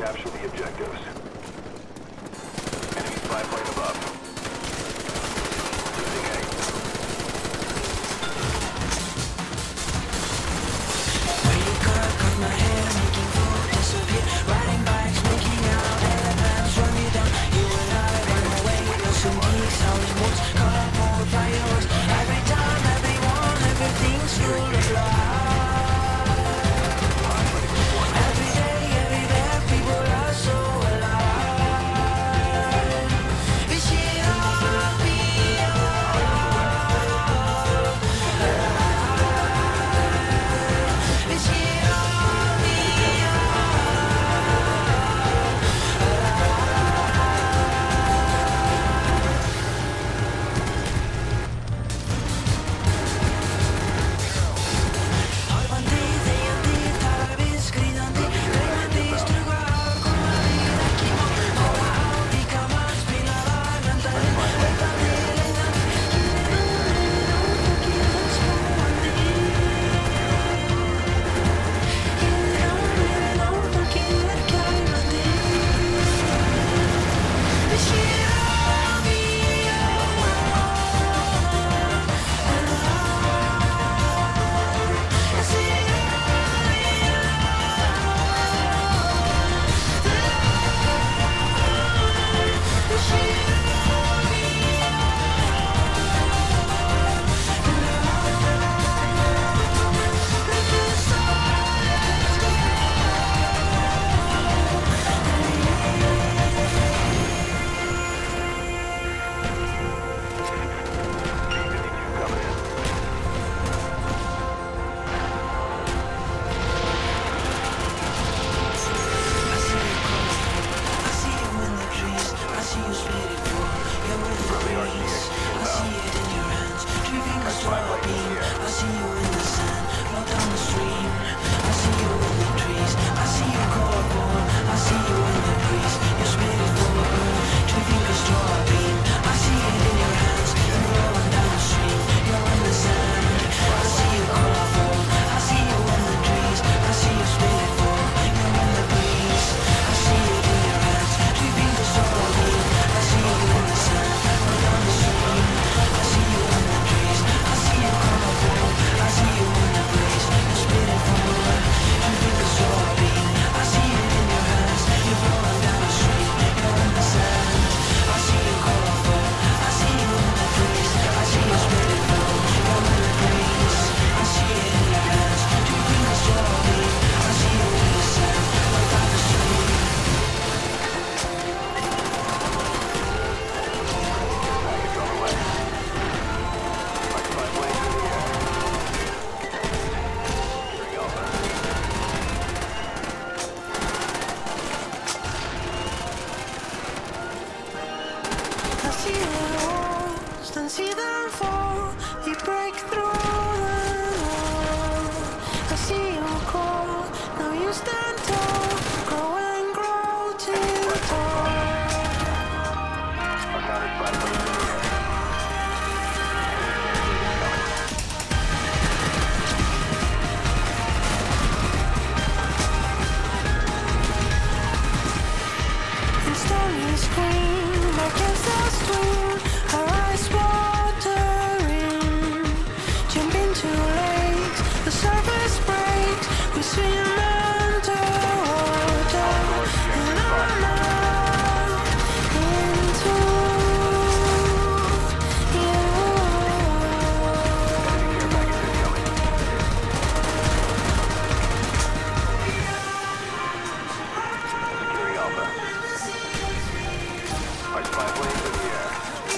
capture the objectives. Enemy spy plane above. Losing A. Where you cut my hair, making food disappear. Riding bikes, making out elephants, run me down. You and I run away, losing geeks, howling wolves, colorful fireworks. Every time, everyone, everything's full of life. Every day, everywhere, people are so alive. We should all be alive. We should all be and see them fall. You break through the wall. I see you crawl. Now you stand tall. Grow and grow till tall. Accounted by the And stormy scream against the stream. Our eyes watering. Jump into lakes. The surface breaks. We swim underwater. And I'm out into you. Securing Alpha. Our spy planes in the air.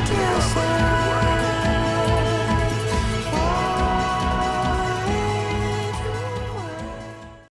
Engaging the car.